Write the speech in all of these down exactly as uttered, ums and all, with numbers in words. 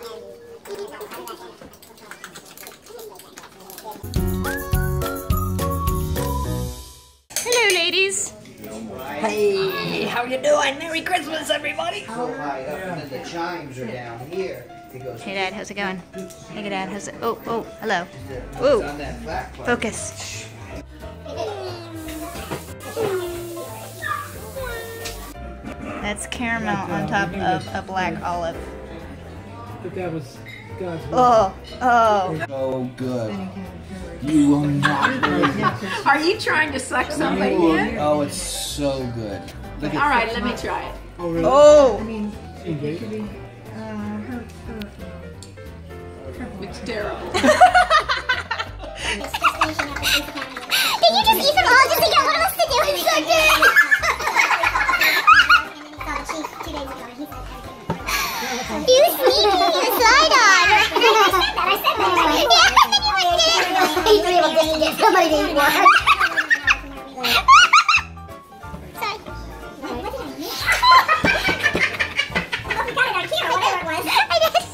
Hello, ladies. Hey, how you doing? Merry Christmas, everybody! So high up, and then the chimes are down here. It goes. Hey, Dad, how's it going? Hey, Dad, how's it? Oh, oh, hello. It's Whoa. on that flat part. Focus. That's caramel on top of a black olive. But that was God's will. Oh, oh. So good. You will not believe it. Are you trying to suck somebody You will- in? Oh, it's so good. Look All at right, let me try it. Oh, really? Oh. Engaged? It's terrible. Did you just eat them all just to get one of us to do it? So good! You sneaky, you slide on! I said that, I said that. Yeah, you three of them didn't get somebody to eat one. Sorry. What did I miss? Oh, we got it on camera, whatever it was. I did.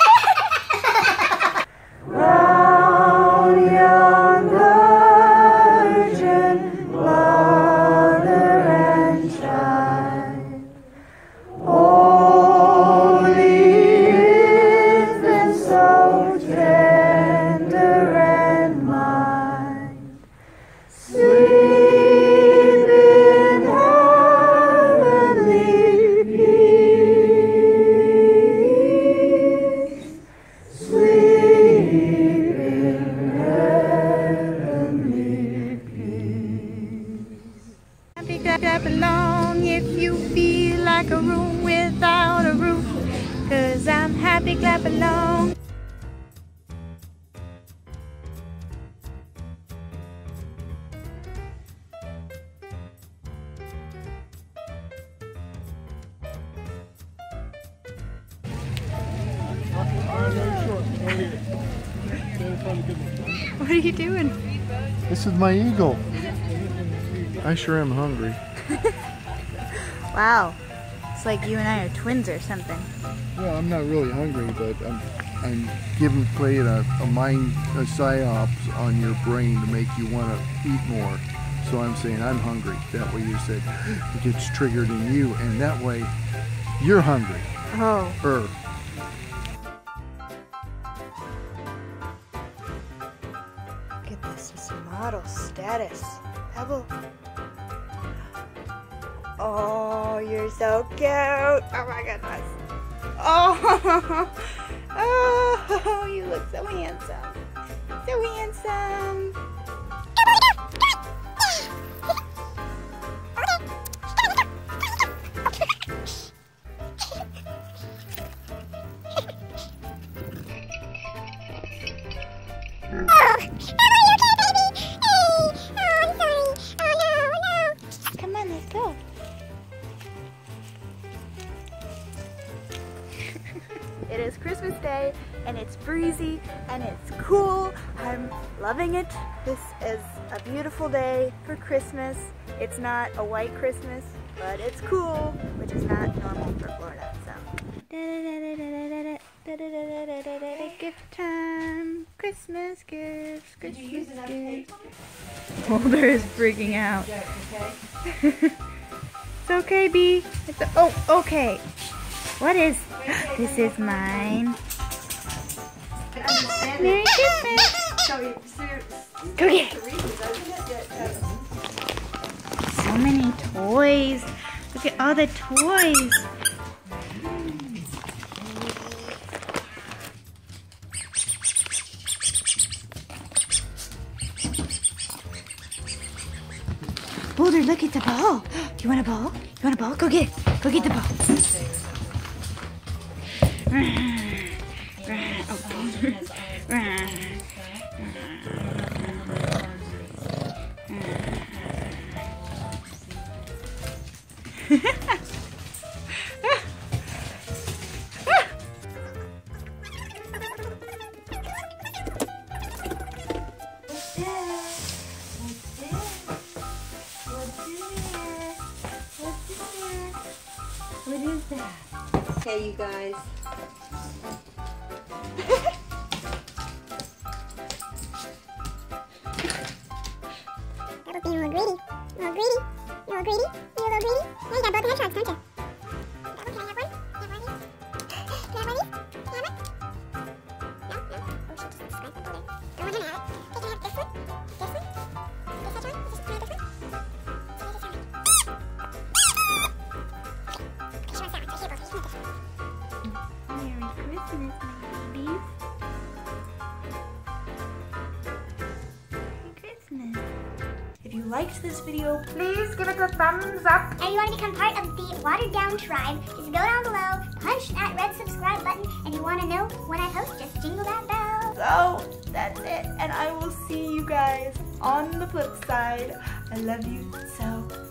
Clap along if you feel like a room without a roof, 'cause I'm happy, clap along. What are you doing? This is my eagle. I sure am hungry. Wow, it's like you and I are twins or something. Well, I'm not really hungry, but I'm, I'm giving playing a, a mind a psyops on your brain to make you want to eat more. So I'm saying I'm hungry. That way you said it gets triggered in you, and that way you're hungry. Oh. Er. Look at this, it's model status. Pebble. Oh, you're so cute. Oh my goodness. Oh, oh, you look so handsome. So handsome. Come on, let's go. It is Christmas Day and it's breezy and it's cool. I'm loving it. This is a beautiful day for Christmas. It's not a white Christmas, but it's cool, which is not normal for Florida. So, gift time, Christmas gifts, Christmas gifts. Mulder is freaking out. It's okay, B. It's a, oh, okay. What is? This is mine. Merry Christmas. Go get it. So many toys. Look at all the toys. Boulder, look at the ball. Do you want a ball? You want a ball? Go get it. Go get the ball. Oh, Boulder. What is that? Okay, you guys. You're a little greedy. You're a little greedy. You're a little greedy. You're a little greedy. Yeah, you got both the hedgehogs, don't you? Can I have one? Can I have one of these? Can I have one of these? Can I have one? No? No? Oh, she just described that folder. Don't want to have it. Okay, can I have this one? This one? This hedgehog? This, can I have this one? Can I have this one? Okay, she wants that one, so here, both. She wants this one. Merry Christmas, my babies. Merry Christmas. If you liked this video, please give it a thumbs up. And you want to become part of the watered down tribe, just go down below, punch that red subscribe button, and you want to know when I post, just jingle that bell. So, that's it. And I will see you guys on the flip side. I love you so